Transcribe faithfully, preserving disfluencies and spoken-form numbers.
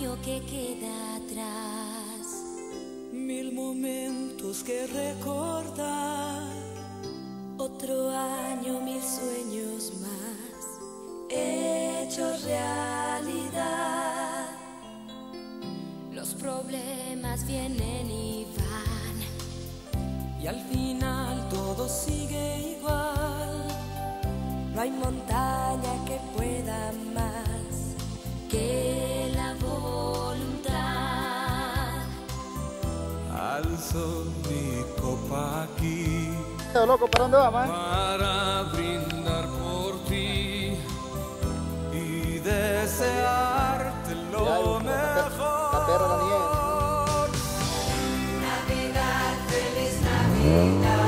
lo que queda atrás. Mil momentos que recordar. Otro año, mil sueños más hechos realidad. Los problemas vienen y van, y al final todo sigue igual. no hay montaña que pueda más que la voluntad. Alzo mi copa aquí, loco, ¿para dónde va, man? para brindar por ti y desearte lo mejor. La perra, la nieve. Navidad, feliz Navidad.